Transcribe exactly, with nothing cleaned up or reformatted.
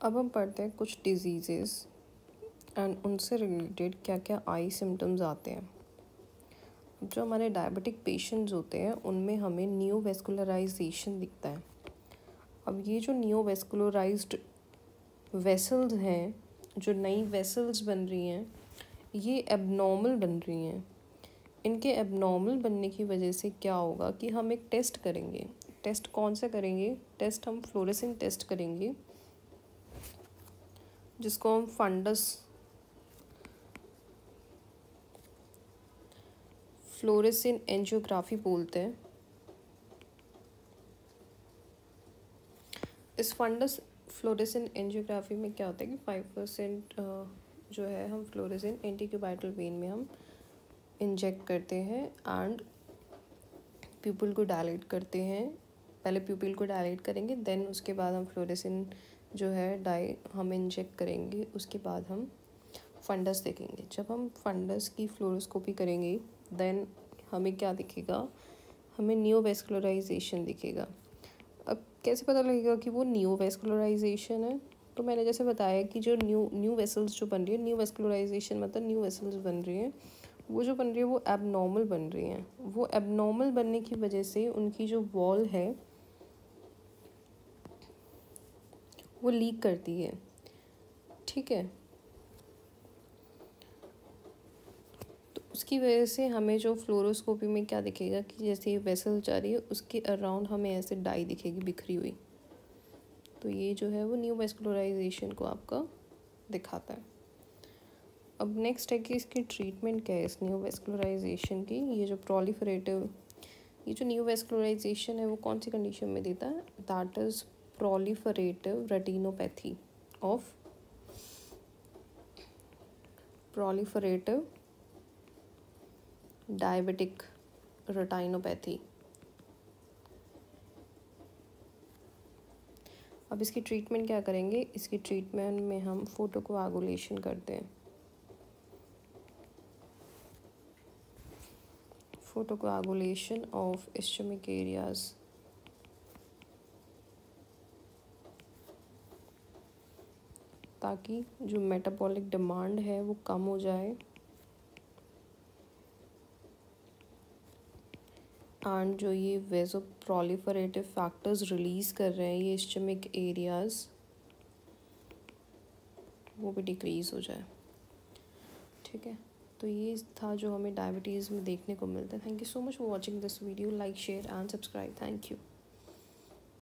अब हम पढ़ते हैं कुछ डिजीज़ेस एंड उनसे रिलेटेड क्या क्या आई सिम्टम्स आते हैं। जो हमारे डायबिटिक पेशेंट्स होते हैं उनमें हमें नियोवैस्कुलराइजेशन दिखता है। अब ये जो नियोवैस्कुलराइज्ड वेसल्स हैं, जो नई वेसल्स बन रही हैं, ये एबनॉर्मल बन रही हैं। इनके एबनॉर्मल बनने की वजह से क्या होगा कि हम एक टेस्ट करेंगे। टेस्ट कौन सा करेंगे? टेस्ट हम फ्लोरेसेंट टेस्ट करेंगे, जिसको हम फंडस फ्लोरेसेंट एंजियोग्राफी बोलते हैं। इस फंडस फ्लोरेसेंट एंजियोग्राफी में क्या होता है कि फाइव परसेंट जो है हम फ्लोरेसेंट एंटीक्यूबाइटल वेन में हम इंजेक्ट करते हैं एंड प्यूपिल को डायलेट करते हैं। पहले प्यूपिल को डायलेट करेंगे, देन उसके बाद हम फ्लोरेसेंट जो है डाई हम इंजेक्ट करेंगे। उसके बाद हम फंडस देखेंगे। जब हम फंडस की फ्लोरोस्कोपी करेंगे देन हमें क्या दिखेगा? हमें नियोवैस्कुलराइजेशन दिखेगा। अब कैसे पता लगेगा कि वो नियोवैस्कुलराइजेशन है? तो मैंने जैसे बताया कि जो न्यू न्यू वेसल्स जो बन रही है, नियोवैस्कुलराइजेशन मतलब न्यू वेसल्स बन रही हैं, वो जो बन रही है वो एबनॉर्मल बन रही हैं। वो एबनॉर्मल बनने की वजह से उनकी जो वॉल है वो लीक करती है। ठीक है, तो उसकी वजह से हमें जो फ्लोरोस्कोपी में क्या दिखेगा कि जैसे ये वेसल जा रही है उसके अराउंड हमें ऐसे डाई दिखेगी बिखरी हुई। तो ये जो है वो नियोवैस्कुलराइजेशन को आपका दिखाता है। अब नेक्स्ट है कि इसकी ट्रीटमेंट क्या है इस नियोवैस्कुलराइजेशन की। ये जो प्रोलिफरेटिव ये जो नियोवैस्कुलराइजेशन है वो कौन सी कंडीशन में देता है? That is proliferative retinopathy of proliferative diabetic retinopathy. अब इसकी ट्रीटमेंट क्या करेंगे? इसकी ट्रीटमेंट में हम फोटोकोआगुलेशन करते हैं। फोटोकोआगुलेशन ऑफ इस्चेमिक एरियाज, ताकि जो मेटाबॉलिक डिमांड है वो कम हो जाए एंड जो ये वेजो प्रोलिफरेटिव फैक्टर्स रिलीज़ कर रहे हैं ये इस्चेमिक एरियाज, वो भी डिक्रीज़ हो जाए। ठीक है, तो ये था जो हमें डायबिटीज़ में देखने को मिलता है। Thank you so much for watching this video. Like, share and subscribe. Thank you.